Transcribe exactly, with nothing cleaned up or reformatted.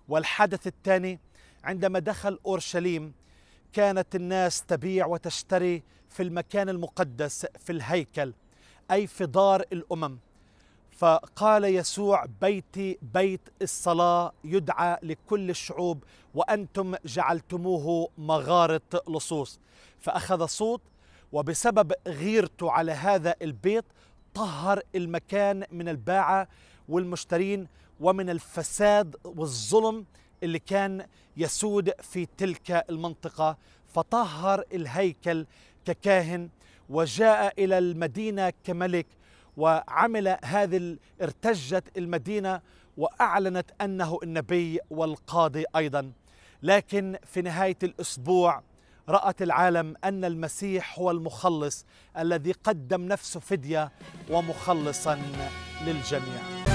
والحدث الثاني عندما دخل أورشليم كانت الناس تبيع وتشتري في المكان المقدس في الهيكل، أي في دار الأمم. فقال يسوع: بيتي بيت الصلاة يدعى لكل الشعوب وأنتم جعلتموه مغارة لصوص. فأخذ صوت، وبسبب غيرته على هذا البيت طهر المكان من الباعة والمشترين ومن الفساد والظلم اللي كان يسود في تلك المنطقة، فطهر الهيكل ككاهن وجاء إلى المدينة كملك، وعمل هذه ارتجت المدينة وأعلنت أنه النبي والقاضي أيضا. لكن في نهاية الأسبوع رأت العالم أن المسيح هو المخلص الذي قدم نفسه فدية ومخلصا للجميع.